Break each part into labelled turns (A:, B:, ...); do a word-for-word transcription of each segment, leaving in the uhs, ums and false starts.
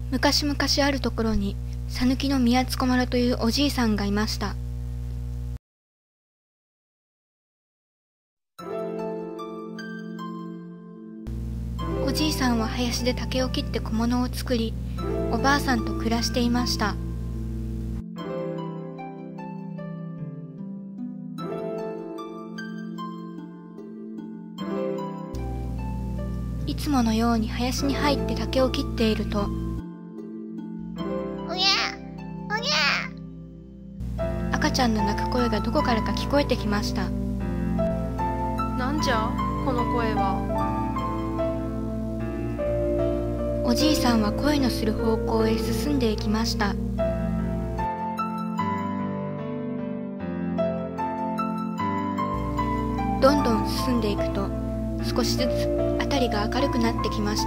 A: 昔々あるところに、さぬきの宮津小丸というおじいさんがいました。おじいさんは林で竹を切って小物を作り、おばあさんと暮らしていました。いつものように林に入って竹を切っていると、
B: おぎゃおぎゃ
A: 赤ちゃんの泣く声がどこからか聞こえてきました。
C: なんじゃこの声は。
A: おじいさんは声のする方向へ進んでいきました。どんどん進んでいくと、少しずつ辺りが明るくなってきました。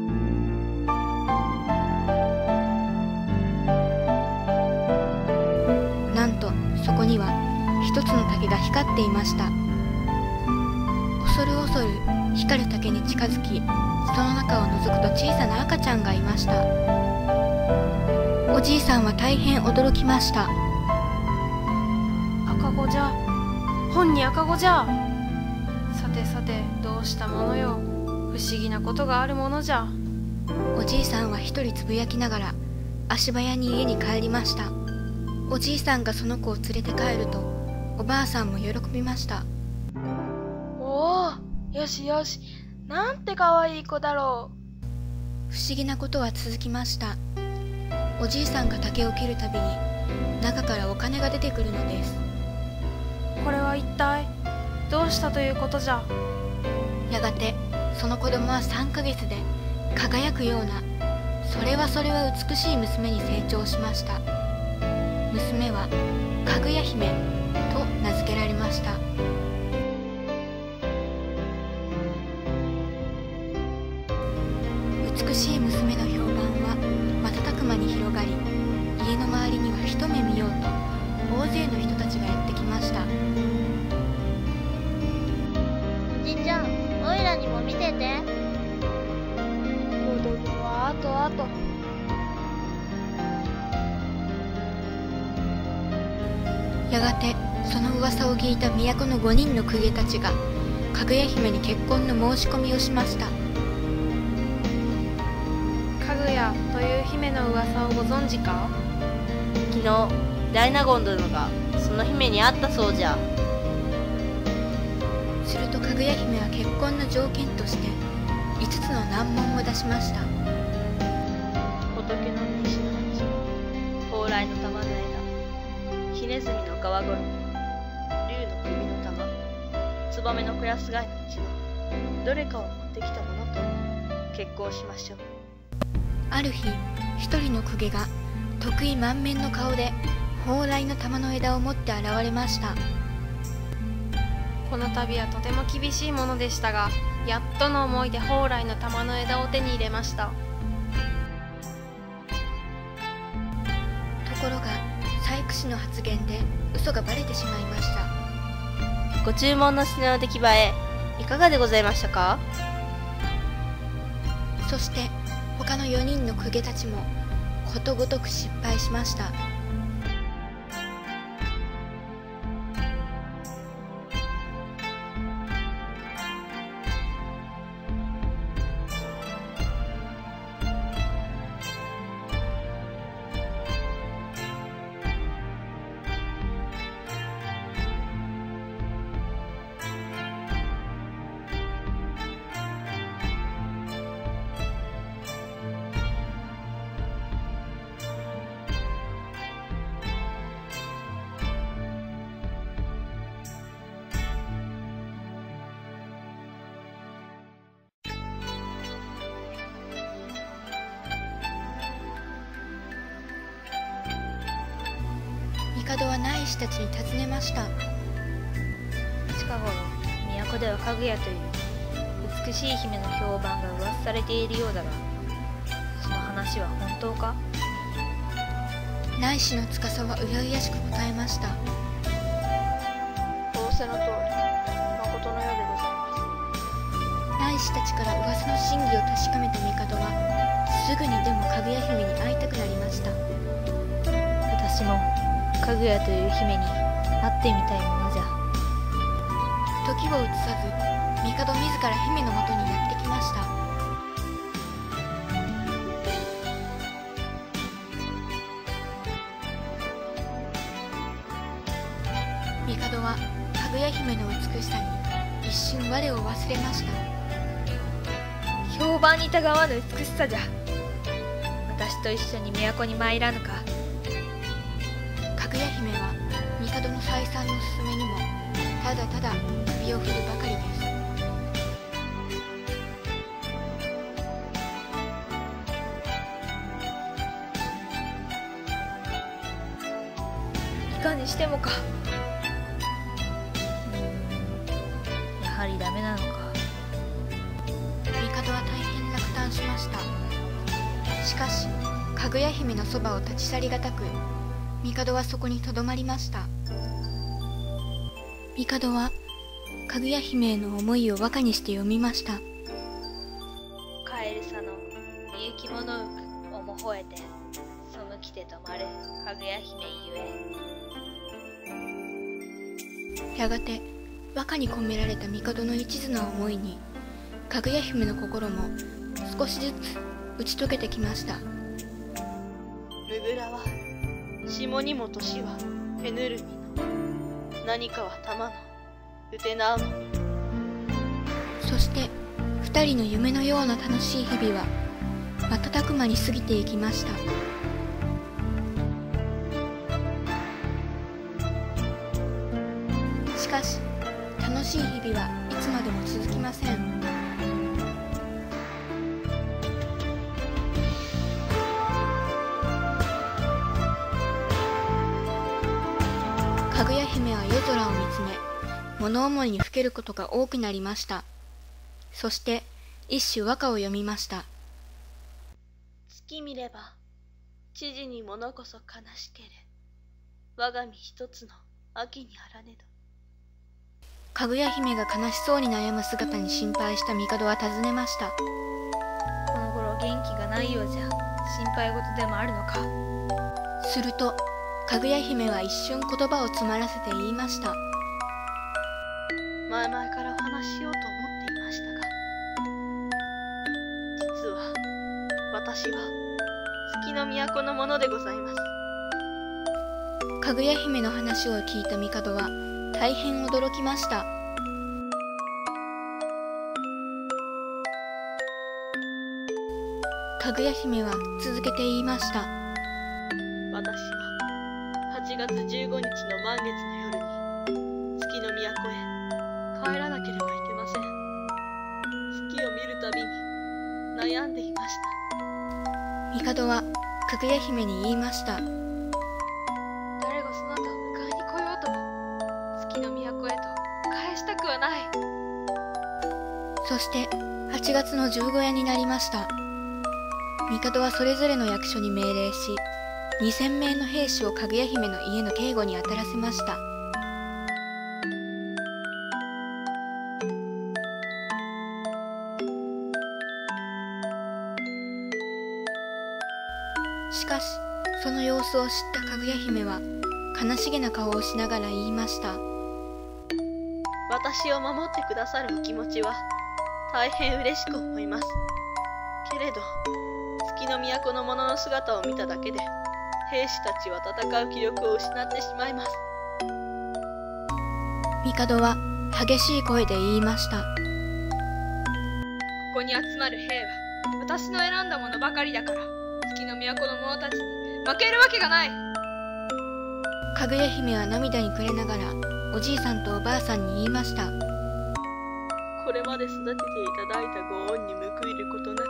A: なんとそこには一つの竹が光っていました。恐る恐る光る竹に近づき、その中を覗くと小さな赤ちゃんがいました。おじいさんは大変驚きました。
C: 赤子じゃ、本に赤子じゃ。さてさて、どうしたものよ。不思議なことがあるものじゃ。
A: おじいさんは一人つぶやきながら足早に家に帰りました。おじいさんがその子を連れて帰ると、おばあさんも喜びました。
D: おお、よしよし、なんてかわいい子だろ
A: う。不思議なことは続きました。おじいさんが竹を切るたびに中からお金が出てくるのです。
C: これは一体どうしたということじゃ。
A: やがてその子供はさんかげつで輝くような、それはそれは美しい娘に成長しました。娘はかぐや姫と名付けられました。美しい娘の評判は瞬く間に広がり、家の周りには一目見ようと大勢の人たちがやってきました。
B: おじちゃん、おいらにも見せて。
D: う。子供はあとあと。
A: やがてその噂を聞いた都のごにんの公家たちがかぐや姫に結婚の申し込みをしました。
C: かぐやという姫の噂をご存知か。
E: 昨日大納言殿がその姫に会ったそうじゃ。
A: するとかぐや姫は結婚の条件としていつつの難問を出しました。
E: 仏の西の鉢、蓬莱の玉の枝、ひねずみの皮衣、竜の首の玉、ツバメのクラス貝のうちのどれかを持ってきたものと結婚しましょう。
A: ある日、一人の公家が得意満面の顔で蓬莱の玉の枝を持って現れました。
C: この度はとても厳しいものでしたが、やっとの思いで蓬莱の玉の枝を手に入れました。
A: ところが細工師の発言で嘘がバレてしまいました。
E: ご注文の品の出来栄えいかがでございましたか。
A: そして他のよにんの公家たちもことごとく失敗しました。帝は内侍たちに尋ねました。
F: 近頃都ではかぐやという美しい姫の評判が噂されているようだが、その話は本当か。
A: 内侍の司はうやうやしく答えました。
D: 仰せの通り、誠のようでございます。
A: 内侍たちから噂の真偽を確かめた帝はすぐにでもかぐや姫に会いたくなりました。
F: 私もかぐやという姫に会ってみたいものじゃ。
A: 時を移さず帝自ら姫のもとにやってきました。帝はかぐや姫の美しさに一瞬我を忘れました。
F: 評判にたがわぬ美しさじゃ。私と一緒に都に参らぬか。
A: かぐや姫は帝の再三の勧めにもただただ首を振るばかりです。
F: いかにしてもか。やはりダメなのか。
A: 帝は大変落胆しました。しかしかぐや姫のそばを立ち去りがたく、帝はそこにとどまりました。帝はかぐや姫への思いを和歌にして読みました。
F: カエルさのみゆきものうくおもほえて、そむきて止まるかぐや姫ゆえ。
A: やがて和歌に込められた帝の一途な思いに、かぐや姫の心も少しずつ打ち解けてきました。
E: むぐらは霜にも年は手ぬるみの、何かは玉のうてなうの。
A: そして二人の夢のような楽しい日々は瞬く間に過ぎていきました。しかし楽しい日々はいつまでも続きません。かぐや姫は夜空を見つめ、物思いにふけることが多くなりました。そして一首和歌を読みました。
E: 月見れば知事に物こそ悲しけれ、我が身一つの秋にあらねど。
A: かぐや姫が悲しそうに悩む姿に心配した帝は尋ねました。
F: この頃元気がないようじゃ。心配事でもあるのか。
A: するとかぐや姫は一瞬言葉を詰まらせて言いました。
E: 前々からお話ししようと思っていましたが、実は私は月の都のものでございます。
A: かぐや姫の話を聞いた帝は大変驚きました。かぐや姫は続けて言いました。
E: 私ははちがつじゅうごにちの満月の夜に月の都へ帰らなければいけません。月を見るたびに悩んでいました。
A: 帝はかぐや姫に言いました。
D: 誰がそなたを迎えに来ようとも月の都へと返したくはない。
A: そしてはちがつの十五夜になりました。帝はそれぞれの役所に命令し、にせんめいの兵士をかぐや姫の家の警護に当たらせました。しかしその様子を知ったかぐや姫は悲しげな顔をしながら言いました。
E: 私を守ってくださるお気持ちは大変嬉しく思います。けれど月の都の者の姿を見ただけで兵士たちは戦う気力を失ってしまいます。
A: 帝は激しい声で言いました。
D: ここに集まる兵は私の選んだものばかりだから、月の都の者たちに負けるわけがない。
A: かぐや姫は涙に暮れながらおじいさんとおばあさんに言いました。
E: これまで育てていただいたご恩に報いることなく、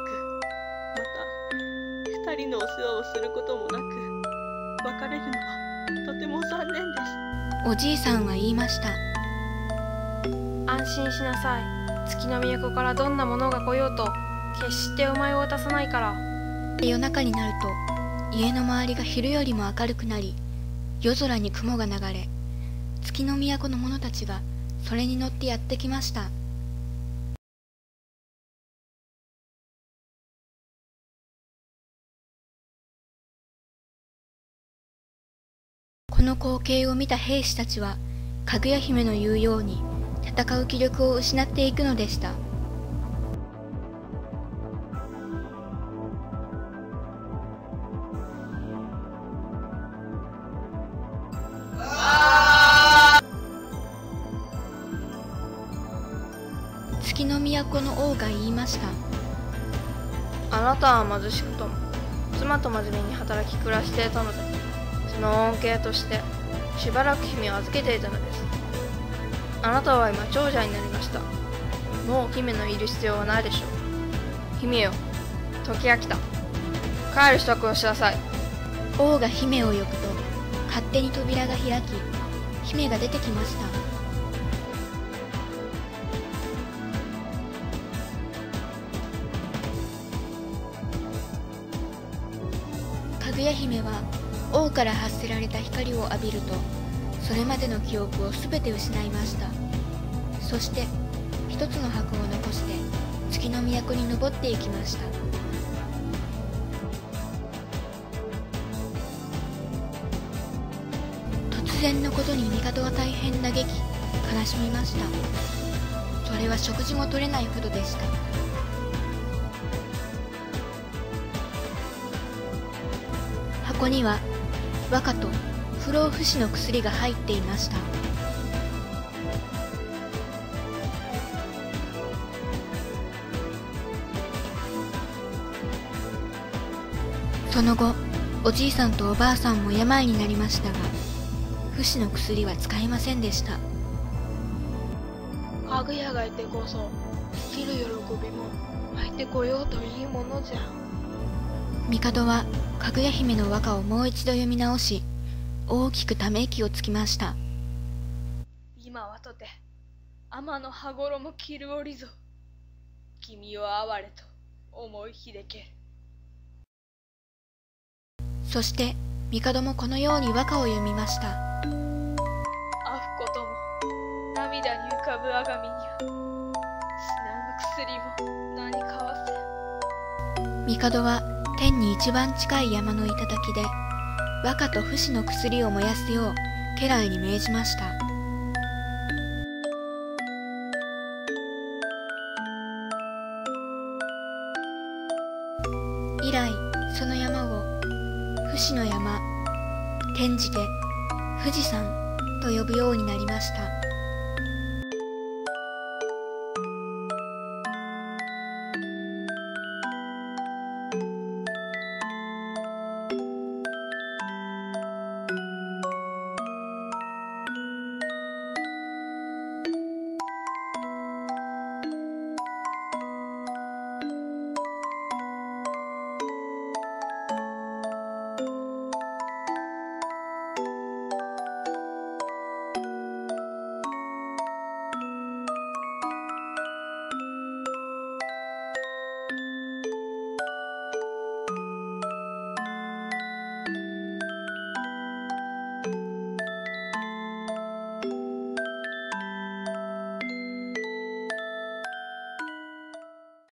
E: また二人のお世話をすることもなく、別れるのはとても残念です。
A: おじいさんは言いました。
C: 安心しなさい。月の都からどんなものが来ようと決してお前を渡さないから。
A: 夜中になると家の周りが昼よりも明るくなり、夜空に雲が流れ、月の都の者たちがそれに乗ってやってきました。 の光景を見た兵士たちは、かぐや姫の言うように戦う気力を失っていくのでした。月の都の王が言いました。
C: あなたは貧しくとも妻と真面目に働き暮らしていたので、その恩恵としてしばらく姫を預けていたのです。あなたは今長者になりました。もう姫のいる必要はないでしょう。姫よ、時が来た。帰る支度をしなさい。
A: 王が姫を呼ぶと、勝手に扉が開き、姫が出てきました。かぐや姫は王から発せられた光を浴びると、それまでの記憶をすべて失いました。そして一つの箱を残して月の都に登っていきました。突然のことに帝は大変嘆き悲しみました。それは食事も取れないほどでした。箱には和歌と不老不死の薬が入っていました。その後、おじいさんとおばあさんも病になりましたが、不死の薬は使えませんでした。
D: かぐやがいてこそ生きる喜びも湧いてこようといいものじゃ。
A: 帝はかぐや姫の和歌をもう一度読み直し、大きくため息をつきました。
E: 今はとて天の羽衣着る折ぞ、君を哀れと思いひでける。
A: そして帝もこのように和歌を読みました。
E: あふことも涙に浮かぶ我が身には、死なぬ薬も何かわせ。
A: 帝は天に一番近い山の頂で和歌と不死の薬を燃やすよう家来に命じました。以来その山を不死の山、転じて富士山と呼ぶようになりました。